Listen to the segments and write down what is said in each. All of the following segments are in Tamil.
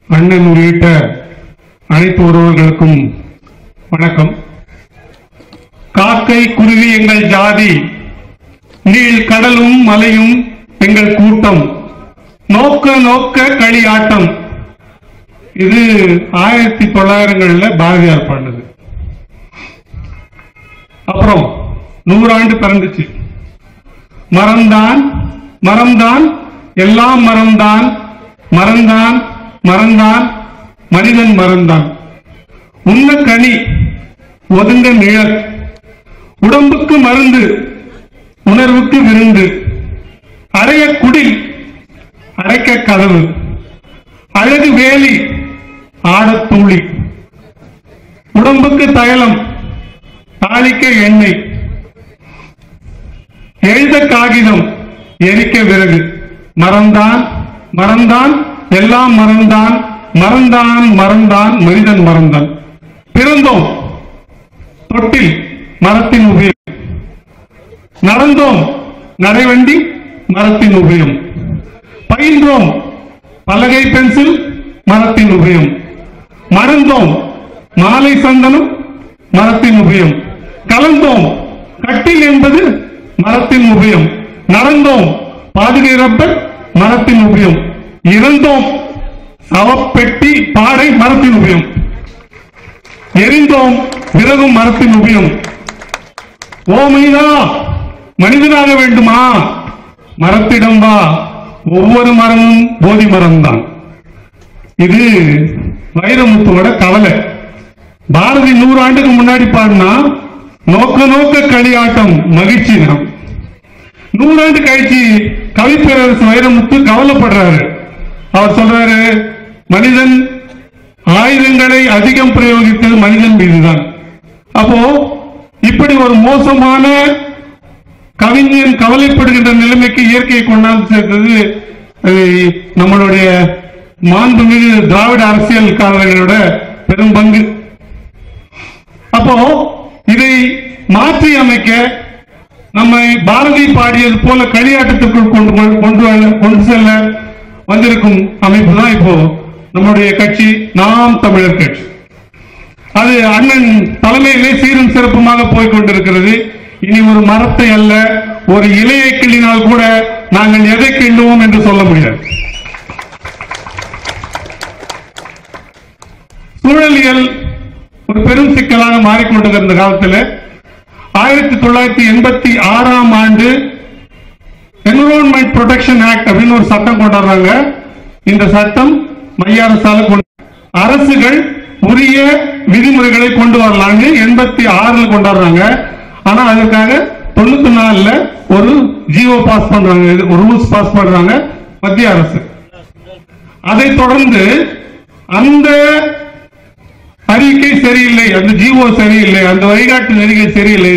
அண்ணன் உள்ளிட்ட அனைத்து உறவுகளுக்கும் வணக்கம். காக்கை குருவி எங்கள் ஜாதி, நீள் கடலும் மலையும் எங்கள் கூட்டம், நோக்க நோக்க களியாட்டம். இது 1900 பாரதியார் பாடினது. அப்புறம் 100 ஆண்டு பிறந்துச்சு. மரம்தான் மரம்தான் எல்லாம் மரம்தான், மரம்தான் மரம்தான் மனிதன் மரம்தான், உண்ண கனி ஒதுங்க நிழல், உடம்புக்கு மருந்து உணர்வுக்கு விருந்து, அடைய குடில் அடைக்க கதவு, அழகு வேலி ஆடத் தூளி, உடம்புக்கு தைலம் தாளிக்க எண்ணெய், எழுத காகிதம் எரிக்க விறகு, மரம்தான் மரம்தான் எல்லாம் மரம்தான், மரம்தான் மரம்தான் மனிதன் மரம்தான். பிறந்தோம் தொட்டில் மரத்தின் உபயம், நடந்தோம் நடைவண்டி மரத்தின் உபயம், பயின்றோம் பலகை பென்சில் மரத்தின் உபயம், மறந்தோம் மாலை சந்தனம் மரத்தின் உபயம், கலந்தோம் கட்டில் என்பது மரத்தின் உபயம், நடந்தோம் பாதுகை ரப்பர் மரத்தின் உபயம், இறந்தோம் சவப்பெட்டி பாடை மரத்தின் உபயம், எரிந்தோம் விறகும் மரத்தின் உபயம். ஓமைதா மனிதனாக வேண்டுமா, மரத்திடம் வா, ஒவ்வொரு மரமும் போதி மரம்தான். இது வைரமுத்துவோட கவலை. பாரதி 100 ஆண்டுக்கு முன்னாடி பாடினா நோக்க நோக்க களியாட்டம் மகிழ்ச்சி. 100 ஆண்டு கழிச்சு கவிப்பேரரசு வைரமுத்து கவலைப்படுறாரு. அவர் சொல்றாரு, மனிதன் ஆயுதங்களை அதிகம் பிரயோகித்தது மனிதன் மீதுதான். அப்போ இப்படி ஒரு மோசமான கவிஞன் கவலைப்படுகின்ற நிலைமைக்கு இயற்கையை கொண்டாந்து சேர்த்தது நம்மளுடைய மாண்புமிகு திராவிட அரசியல்காரர்களோட பெரும் பங்கு. அப்போ இதை மாற்றி அமைக்க நம்மை பாரதி பாடியது போல களியாட்டத்திற்குள் கொண்டு செல்ல வந்திருக்கும் அமைப்பு தான் இப்போ நம்முடைய கட்சி நாம் தமிழர் கட்சி. அது அண்ணன் தலைமையிலே சீரும் சிறப்புமாக போய்கொண்டிருக்கிறது. இனி ஒரு மரத்தை அல்ல, ஒரு இலையை கிள்ளினால் கூட நாங்கள் எதை கிள்ளுவோம் என்று சொல்ல முடியாது. சூழலியல் ஒரு பெரும் சிக்கலாக மாறிக்கொண்டிருந்த காலத்தில் 1986ஆம் ஆண்டு என்விரான்மெண்ட் ப்ரொடெக்ஷன் ஆக்ட் அப்படின்னு ஒரு சட்டம் கொண்டாடுறாங்க. இந்த சட்டம் மைய அரசால அரசுகள் உரிய விதிமுறைகளை கொண்டு வரலாங்க 86 கொண்டாடுறாங்க. ஆனா அதற்காக 94 ஒரு ஜிஓ பாஸ் பண்றாங்க, ஒரு ரூல்ஸ் பாஸ் பண்றாங்க மத்திய அரசு. அதை தொடர்ந்து அந்த அறிக்கை சரியில்லை, அந்த ஜிஓ சரியில்லை, அந்த வழிகாட்டு நெறிக்கை சரியில்லை.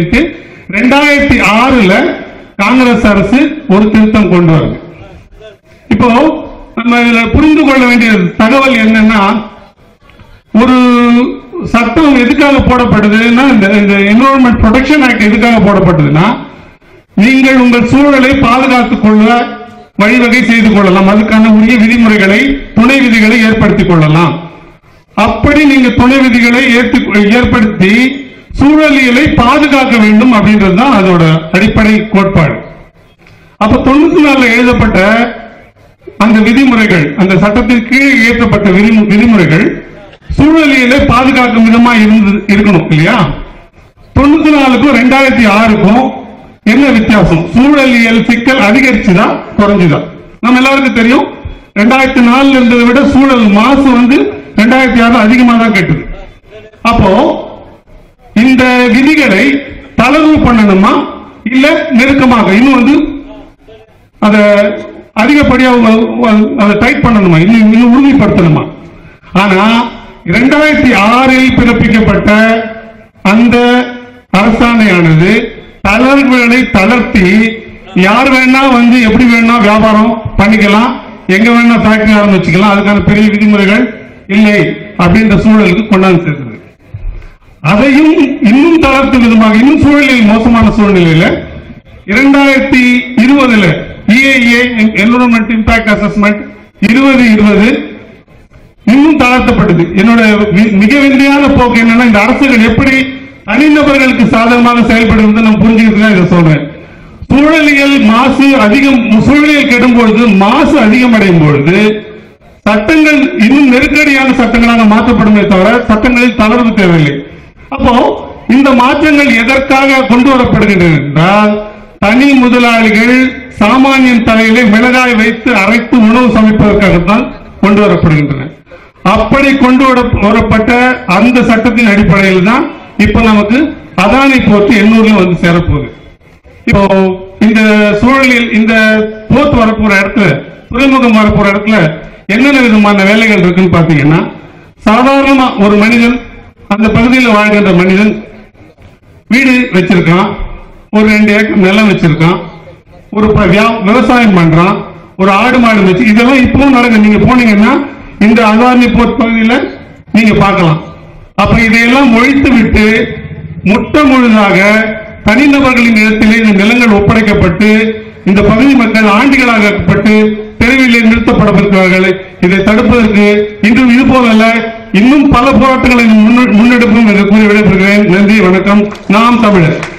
2006 காங்கிரஸ் அரசு ஒரு திருத்தம் கொண்டு வருது. இப்போ நம்ம இதுல புரிந்து கொள்ள வேண்டிய தகவல் என்னன்னா, ஒரு சட்டம் எதுக்காக போடப்படுதுன்னா, இந்த என்விரான்மெண்ட் ப்ரொடெக்ஷன் ஆக்ட் எதுக்காக போடப்பட்டதுன்னா, நீங்கள் உங்கள் சூழலை பாதுகாத்துக் கொள்ள வழிவகை செய்து கொள்ளலாம், அதுக்கான உரிய விதிமுறைகளை துணை விதிகளை ஏற்படுத்திக் கொள்ளலாம். அப்படி நீங்க துணை விதிகளை ஏற்படுத்தி சூழலியலை பாதுகாக்க வேண்டும் அப்படின்றதுதான் அதோட அடிப்படை கோட்பாடு. அப்ப 94 எழுதப்பட்ட அந்த விதிமுறைகள், அந்த சட்டத்திற்கு ஏற்றப்பட்ட விதிமுறைகள் சூழலியலை பாதுகாக்கும் விதமா இருக்கணும் இல்லையா? 94க்கும் 2006க்கும் என்ன வித்தியாசம்? சூழலியல் சிக்கல் அதிகரிச்சுதா குறைஞ்சுதா? நம்ம எல்லாருக்கும் தெரியும், 2004 இருந்ததை விட சூழல் மாசு 2006 அதிகமாக தான் கேட்டது. அப்போ இந்த விதிகளை தளர்வு பண்ணணுமா இல்ல நெருக்கமாக இன்னும் அதை அதிகப்படியாக அதை டைட் பண்ணணுமா, இன்னும் உறுதிப்படுத்தணுமா? ஆனா 2006 பிறப்பிக்கப்பட்ட அந்த அரசாணையானது தளர்வுகளை தளர்த்தி யார் வேணா எப்படி வேணா வியாபாரம் பண்ணிக்கலாம், எங்க வேணா ஃபேக்டரி ஆரம்பிச்சுக்கலாம், அதுக்கான பெரிய விதிமுறைகள் இல்லை அப்படின்ற சூழலுக்கு கொண்டாந்து சேர்க்கிறது. அதையும் இன்னும் தளர்த்தும் விதமாக இன்னும் சூழலில் மோசமான சூழ்நிலையில 2020 EIA என்விரான்மெண்ட் இம்பாக்ட் அசஸ்மெண்ட் 2020 இன்னும் தளர்த்தப்பட்டது. என்னோட மிக விந்தையான போக்கு என்னன்னா, இந்த அரசுகள் எப்படி தனிநபர்களுக்கு சாதகமாக செயல்படுறது நம்ம புரிஞ்சுக்கிட்டு இதை சொல்றேன். சூழலியல் மாசு அதிகம், சூழலியல் கெடும் பொழுது, மாசு அதிகமடையும் பொழுது சட்டங்கள் இன்னும் நெருக்கடியான சட்டங்களாக மாற்றப்படுமே தவிர சட்டங்களில் தளர்வு தேவையில்லை. அப்போ இந்த மாற்றங்கள் எதற்காக கொண்டு வரப்படுகின்றன என்றால், தனி முதலாளிகள் சாமானியன் தலையிலே மிளகாய் வைத்து அரைத்து உணவு சமைப்பதற்காகத்தான் கொண்டு வரப்படுகின்றன. அப்படி கொண்டு வரப்பட்ட அந்த சட்டத்தின் அடிப்படையில் தான் இப்ப நமக்கு அதானி போர்ட் எண்ணூர்ல வந்து சேரப்போகுது. இப்போ இந்த சூழலில் இந்த போர்ட் வரப்போற இடத்துல, துறைமுகம் வரப்போற இடத்துல என்னென்ன விதமான வேலைகள் இருக்குன்னு பாத்தீங்கன்னா, சாதாரணமா ஒரு மனிதன், அந்த பகுதியில் வாழ்கின்ற மனிதன் வீடு வச்சிருக்கான், ஒரு 2 ஏக்கர் நிலம் வச்சிருக்கான், ஒரு விவசாயம் பண்றான், ஒரு ஆடு மாடு வச்சு, இதெல்லாம் இப்பவும் நடக்குது. நீங்க போனீங்கன்னா இந்த அதானி போர்ட் பகுதியில் நீங்க பார்க்கலாம். அப்ப இதையெல்லாம் ஒழித்து விட்டு முற்ற முழுதாக தனிநபர்களின் இடத்திலே இந்த நிலங்கள் ஒப்படைக்கப்பட்டு இந்த பகுதி மக்கள் ஆண்டுகளாகப்பட்டு தெருவிலே நிறுத்தப்பட்டிருக்கிறார்கள். இதை தடுப்பதற்கு இன்றும் இது போல இன்னும் பல போராட்டங்களை முன்னெடுப்போம் என்று கூறி விடைபெறுகிறேன். நன்றி, வணக்கம். நாம் தமிழர்.